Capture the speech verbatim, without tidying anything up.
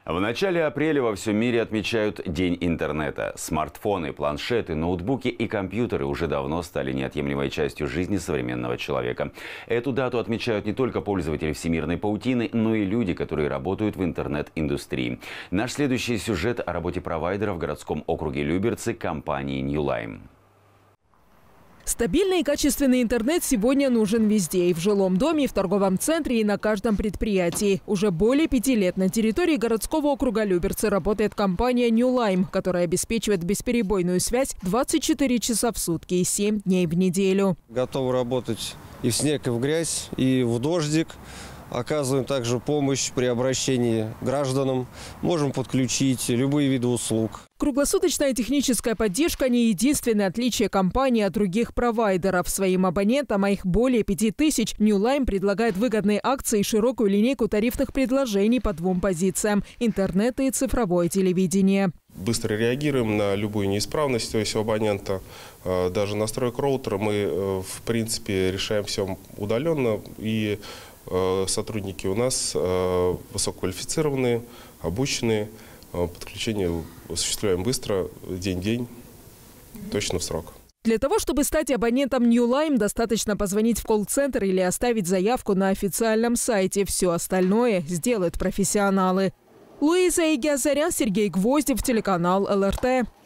В начале апреля во всем мире отмечают День интернета. Смартфоны, планшеты, ноутбуки и компьютеры уже давно стали неотъемлемой частью жизни современного человека. Эту дату отмечают не только пользователи всемирной паутины, но и люди, которые работают в интернет-индустрии. Наш следующий сюжет о работе провайдера в городском округе Люберцы компании Newline. Стабильный и качественный интернет сегодня нужен везде. И в жилом доме, и в торговом центре, и на каждом предприятии. Уже более пяти лет на территории городского округа Люберцы работает компания Newline, которая обеспечивает бесперебойную связь двадцать четыре часа в сутки и семь дней в неделю. Готовы работать и в снег, и в грязь, и в дождик. Оказываем также помощь при обращении к гражданам. Можем подключить любые виды услуг. Круглосуточная техническая поддержка – не единственное отличие компании от других провайдеров. Своим абонентам, а их более пяти тысяч, Newline предлагает выгодные акции и широкую линейку тарифных предложений по двум позициям – интернет и цифровое телевидение. Быстро реагируем на любую неисправность у абонента. Даже настройку роутера мы, в принципе, решаем все удаленно. И сотрудники у нас высококвалифицированные, обученные. Подключение осуществляем быстро, день-день, точно в срок. Для того, чтобы стать абонентом Newline, достаточно позвонить в колл-центр или оставить заявку на официальном сайте. Все остальное сделают профессионалы. Луиза Игиазарян, Сергей Гвоздев, телеканал эл эр тэ.